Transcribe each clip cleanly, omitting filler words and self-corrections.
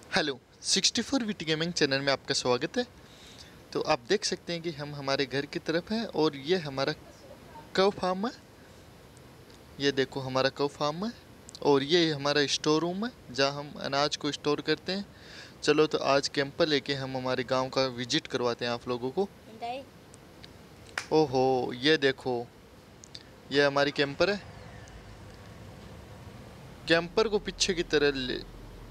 Hello 64 VT gaming channel में आपका स्वागत है। तो आप देख सकते हैं कि हम हमारे घर की तरफ हैं और ये हमारा कव फार्म है। ये देखो हमारा कव फार्म है और ये हमारा स्टोर रूम है जहाँ हम अनाज को स्टोर करते हैं। चलो तो आज कैंपर लेके हम हमारे गांव का विजिट करवाते हैं आप लोगों को। ओहो ये देखो, ये हमारी कैंपर है। कैंपर को पीछे की तरह ले,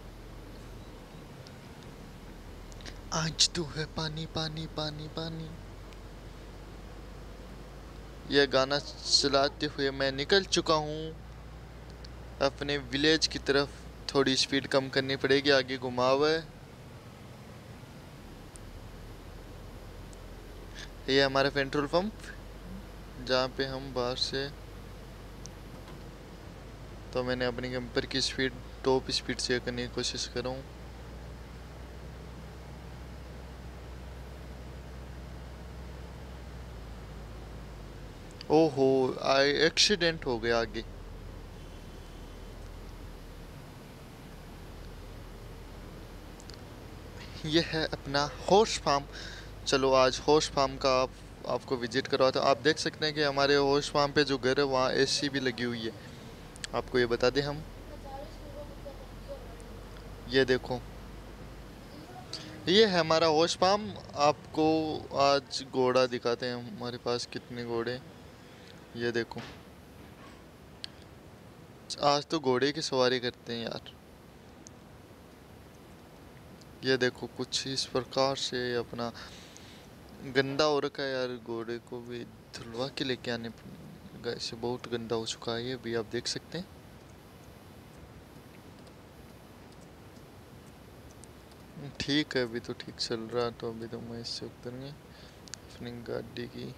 आज तो है पानी पानी पानी पानी। यह गाना चलाते हुए मैं निकल चुका हूँ अपने विलेज की तरफ। थोड़ी स्पीड कम करनी पड़ेगी, आगे घुमाव है। ये हमारा पेट्रोल पंप जहाँ पे हम बाहर से, तो मैंने अपनी कैंपर की स्पीड टॉप स्पीड से करने की कोशिश कर रहा हूँ। ओहो एक्सीडेंट हो गया आगे। यह है अपना हॉर्स फार्म। चलो आज हॉर्स फार्म का आपको विजिट करवाता हूँ। आप देख सकते हैं कि हमारे हॉर्स फार्म पे जो घर है वहाँ एसी भी लगी हुई है। आपको ये बता दें हम, ये देखो ये है हमारा हॉर्स फार्म। आपको आज घोड़ा दिखाते हैं हमारे पास कितने घोड़े। ये देखो आज तो घोड़े की सवारी करते हैं यार। ये देखो कुछ इस प्रकार से अपना गंदा हो रखा है यार, घोड़े को भी धुलवा के लेके आने पड़ेगा, इससे बहुत गंदा हो चुका है ये भी, आप देख सकते हैं। ठीक है अभी तो ठीक चल रहा, तो अभी तो मैं इससे उतरेंगे अपनी गाड़ी की।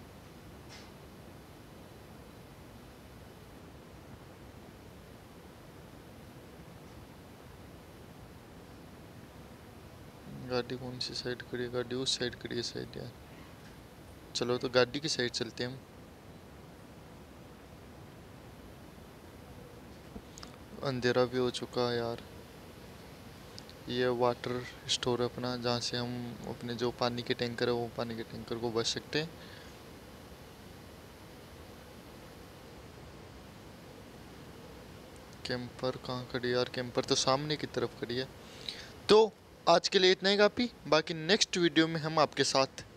गाड़ी कौन सी साइड खड़ी है? गाड़ी उस साइड खड़ी है साइड यार। चलो तो गाड़ी की साइड चलते हैं हम। अंधेरा भी हो चुका है यार। ये वाटर स्टोर है अपना, जहाँ से हम अपने जो पानी के टैंकर है वो पानी के टैंकर को बच सकते हैं। कैंपर कहाँ खड़ी है यार? कैंपर तो सामने की तरफ खड़ी है। तो आज के लिए इतना ही काफ़ी, बाकी नेक्स्ट वीडियो में हम आपके साथ